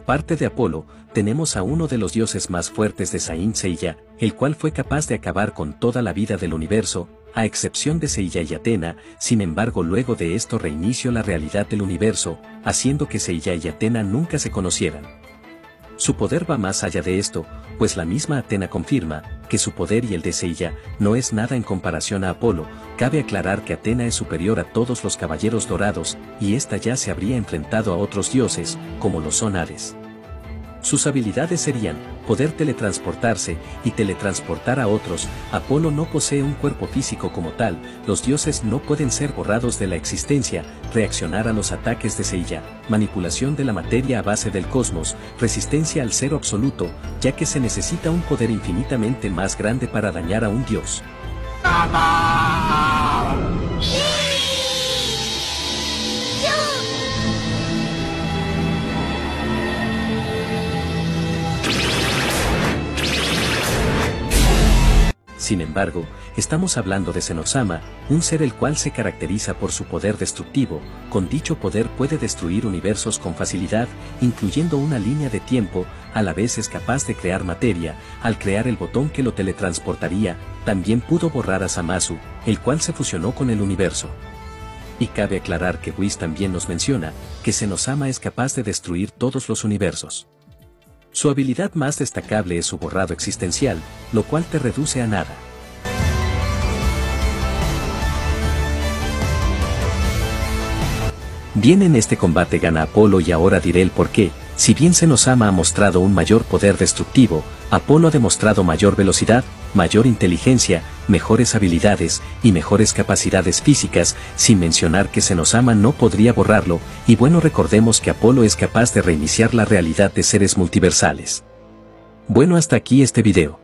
Por parte de Apolo, tenemos a uno de los dioses más fuertes de Saint Seiya, el cual fue capaz de acabar con toda la vida del universo, a excepción de Seiya y Athena. Sin embargo, luego de esto reinició la realidad del universo, haciendo que Seiya y Athena nunca se conocieran. Su poder va más allá de esto, pues la misma Athena confirma que su poder y el de Seiya no es nada en comparación a Apolo. Cabe aclarar que Athena es superior a todos los caballeros dorados, y ésta ya se habría enfrentado a otros dioses, como lo son Hades. Sus habilidades serían poder teletransportarse y teletransportar a otros. Apolo no posee un cuerpo físico como tal, los dioses no pueden ser borrados de la existencia, reaccionar a los ataques de Seiya, manipulación de la materia a base del cosmos, resistencia al cero absoluto, ya que se necesita un poder infinitamente más grande para dañar a un dios. Sin embargo, estamos hablando de Zenosama, un ser el cual se caracteriza por su poder destructivo. Con dicho poder puede destruir universos con facilidad, incluyendo una línea de tiempo. A la vez es capaz de crear materia. Al crear el botón que lo teletransportaría, también pudo borrar a Zamasu, el cual se fusionó con el universo. Y cabe aclarar que Whis también nos menciona que Zenosama es capaz de destruir todos los universos. Su habilidad más destacable es su borrado existencial, lo cual te reduce a nada. Bien, en este combate gana Apolo, y ahora diré el porqué. Si bien Zenosama ha mostrado un mayor poder destructivo, Apolo ha demostrado mayor velocidad, mayor inteligencia, mejores habilidades y mejores capacidades físicas, sin mencionar que Zenosama no podría borrarlo. Y bueno, recordemos que Apolo es capaz de reiniciar la realidad de seres multiversales. Bueno, hasta aquí este video.